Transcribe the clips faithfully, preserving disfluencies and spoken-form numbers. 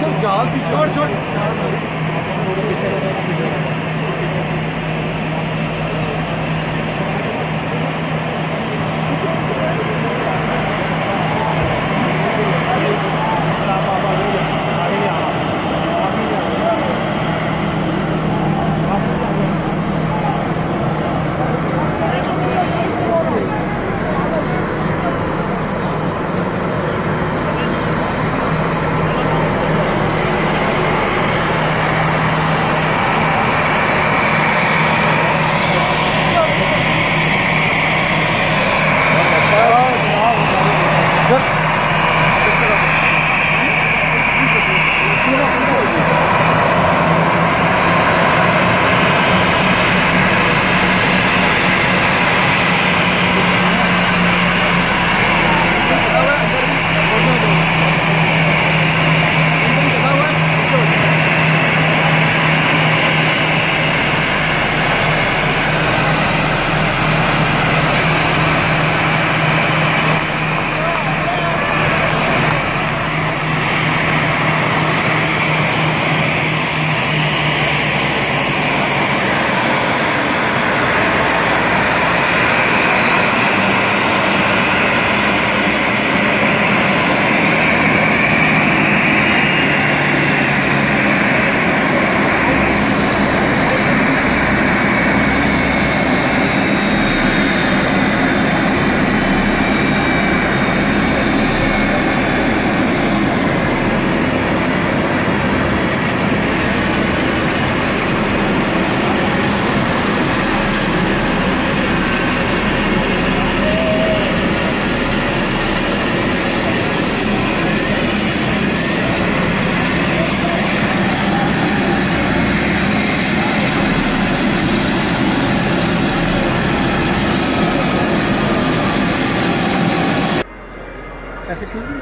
ऐसे ठीक है।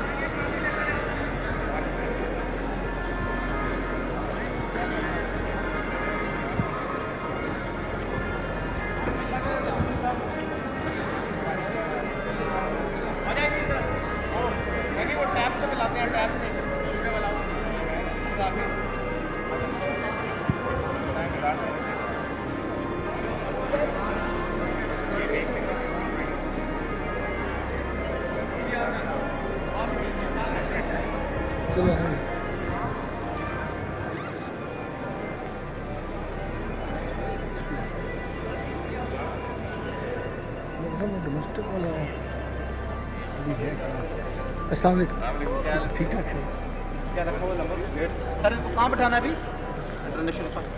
चलो डोमेस्टिक वाला अभी है क्या? अस्सलाम वालेकुम। ठीक ठाक है। क्या रखा हुआ नंबर सर? इनको कहाँ बैठाना है अभी? इंटरनेशनल का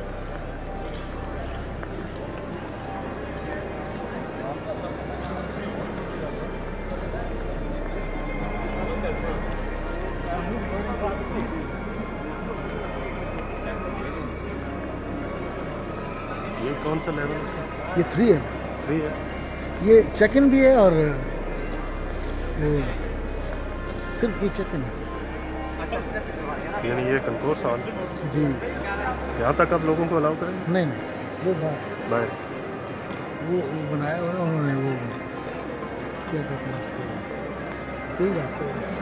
ये कौन सा लेवल है? ये थ्री है। थ्री है। ये चेक इन भी है और वो सिर्फ ये चेक इन है। यानी ये कंट्रोल साल जी। यहाँ तक आप लोगों को अलाउ करेंगे? नहीं नहीं वो बाहर बाहर वो, वो बनाया हुआ है उन्होंने, वो क्या कहते हैं उसको, यही रास्ता है।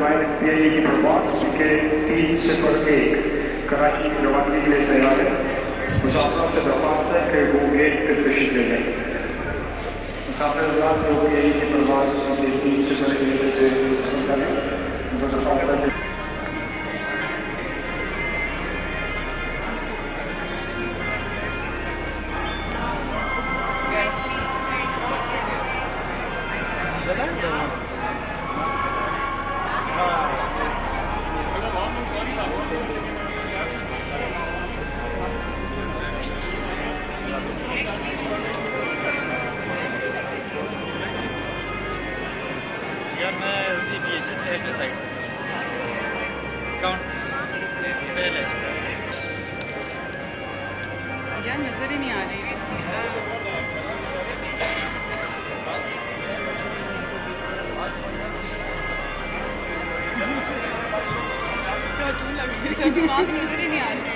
एयरलाइन पी आई ए की परवाज़ के तीन सिफर एक कराची की रवानगी के लिए तैयार है। मुसाफिरों से दरख्वास्त है कि वो गेट पर तशरीफ ले लें। मुसाफिर हज़रात जो पी आई ए की परवाज़ के तीन सिफर एक से सफ़र करें, उनको दरख्वास्त है। यार मैं उसी बी एच एस के साइड अकाउंट पहले यार नजर ही नहीं आ रही नजर ही नहीं आ रही।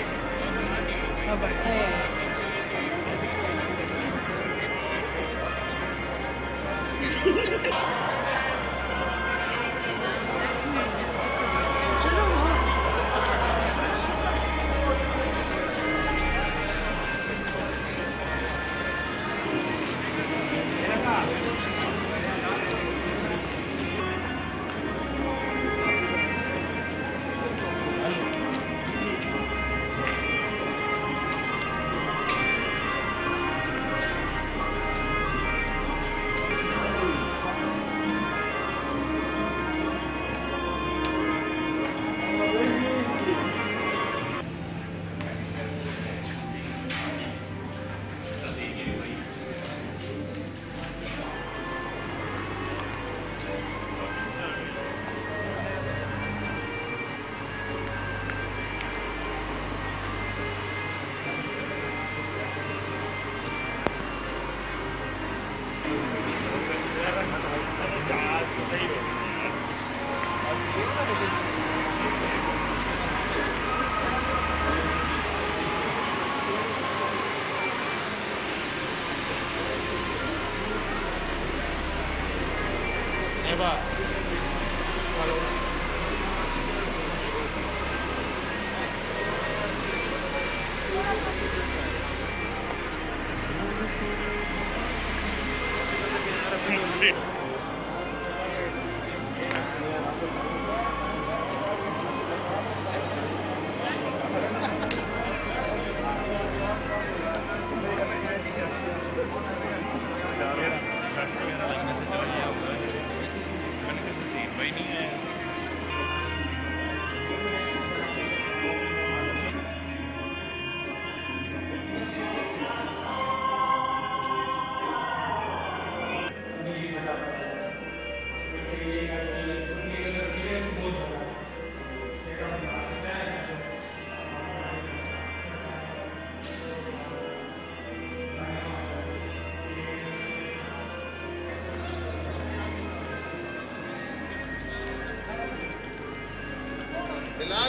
फिलहाल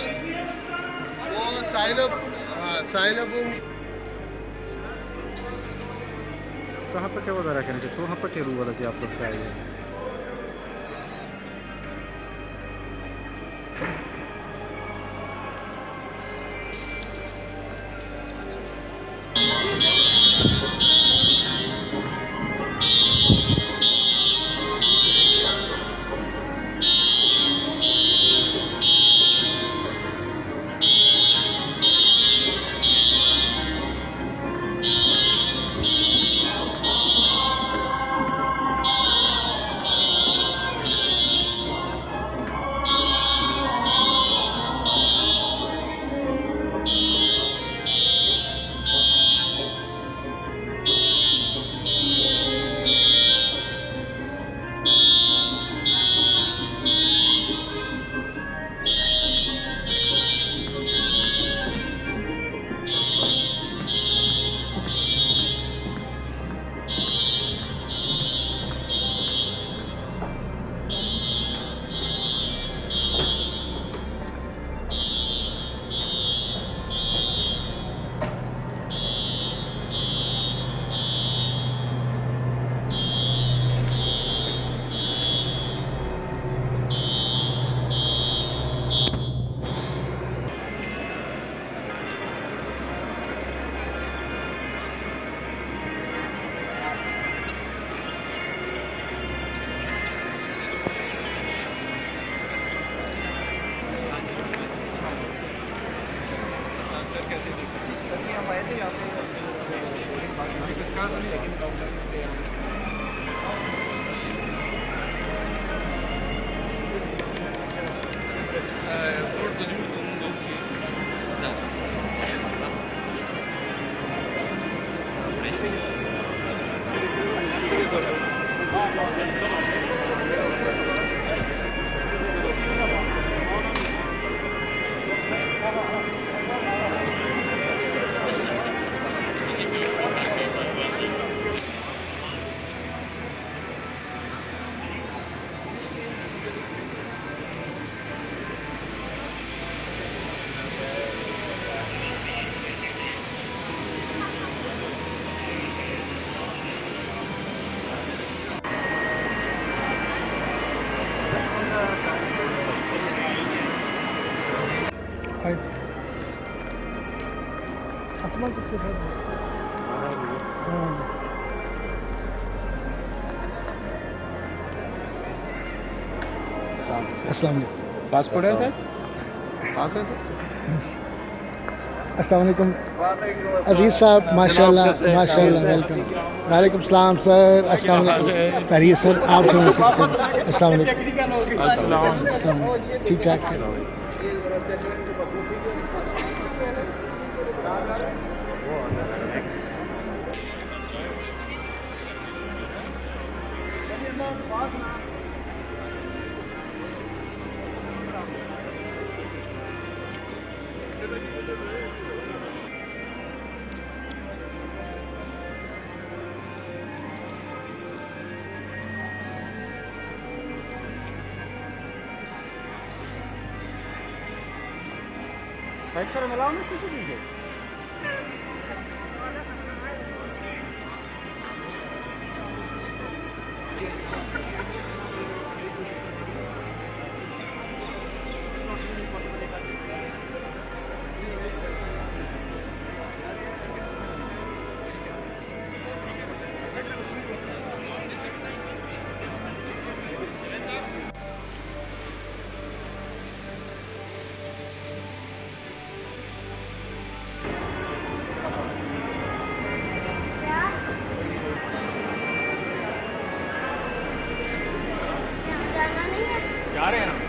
वो साइन अप हाँ साइन अप कहाँ पर क्या वगैरह करना चाहिए तो वहाँ पर ठहरू वाला से आप लोग का आइए आसमान किसके साथ अस्सलाम वालेकुम। पासपोर्ट है सर? पास है सर? अस्सलाम वालेकुम अजीज साहब, माशाल्लाह माशाल्लाह, वेलकम। वालेकुम सलाम सर, अस्सलाम वालेकुम। करिए सर, आप सुनिए सर। अस्सलाम वालेकुम। ठीक ठाक। सर मिलाओ ना किसी दीजिए। जा रहे हैं हम।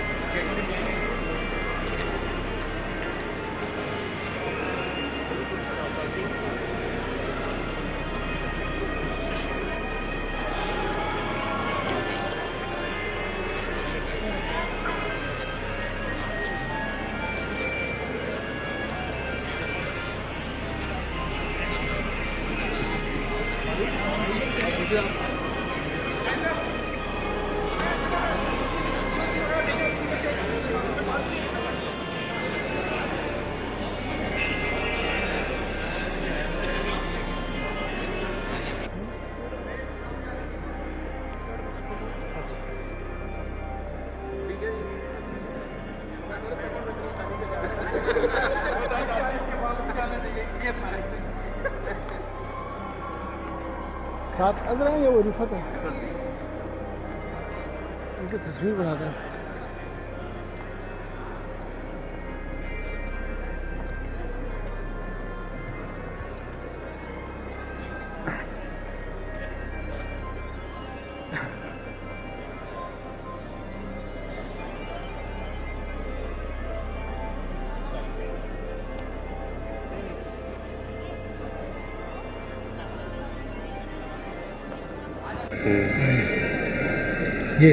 साथ अजरा है या वो रिफत है? इनकी तस्वीर बनाता है। ये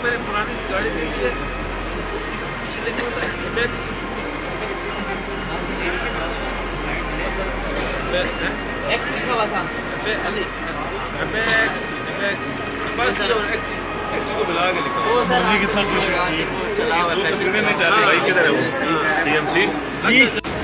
मैंने पुरानी गाड़ी देखी है, लिखा होता है एपेक्स एक्स लिखा हुआ था, एपेक्स एपेक्स बस एक्स एक्स को मिला के लिखा। वो सर कितना खुश है, चला हुआ है, नहीं चाहते भाई किधर है वो टीएमसी।